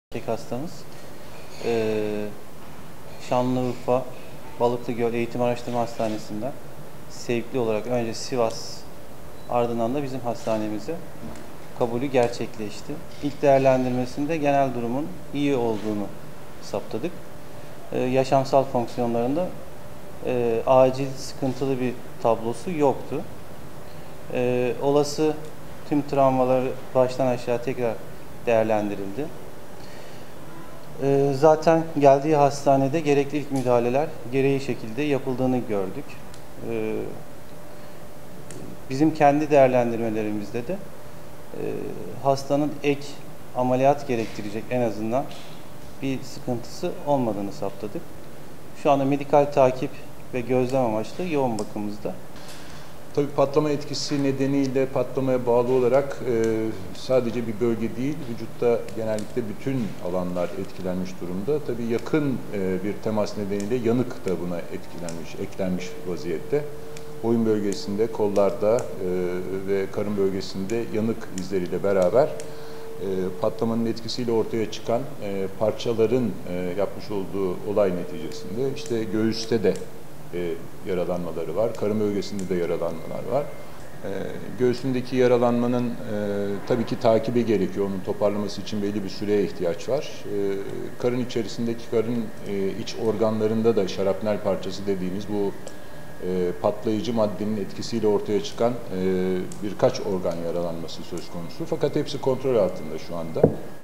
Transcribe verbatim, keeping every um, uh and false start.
Erkek hastamız. Ee, Şanlıurfa Balıklıgöl Eğitim Araştırma Hastanesi'nden sevkli olarak önce Sivas, ardından da bizim hastanemize kabulü gerçekleşti. İlk değerlendirmesinde genel durumun iyi olduğunu saptadık. Ee, yaşamsal fonksiyonlarında e, acil sıkıntılı bir tablosu yoktu. Ee, olası tüm travmaları baştan aşağı tekrar değerlendirildi. Zaten geldiği hastanede gerekli ilk müdahaleler gereği şekilde yapıldığını gördük. Bizim kendi değerlendirmelerimizde de hastanın ek ameliyat gerektirecek en azından bir sıkıntısı olmadığını saptadık. Şu anda medikal takip ve gözlem amaçlı yoğun bakımımızda. Tabii patlama etkisi nedeniyle patlamaya bağlı olarak e, sadece bir bölge değil, vücutta genellikle bütün alanlar etkilenmiş durumda. Tabii yakın e, bir temas nedeniyle yanık da buna etkilenmiş, eklenmiş vaziyette. Boyun bölgesinde, kollarda e, ve karın bölgesinde yanık izleriyle beraber e, patlamanın etkisiyle ortaya çıkan e, parçaların e, yapmış olduğu olay neticesinde işte göğüste de E, yaralanmaları var. Karın bölgesinde de yaralanmalar var. E, göğsündeki yaralanmanın e, tabii ki takibi gerekiyor. Onun toparlaması için belli bir süreye ihtiyaç var. E, karın içerisindeki karın e, iç organlarında da şarapnel parçası dediğimiz bu e, patlayıcı maddenin etkisiyle ortaya çıkan e, birkaç organ yaralanması söz konusu. Fakat hepsi kontrol altında şu anda.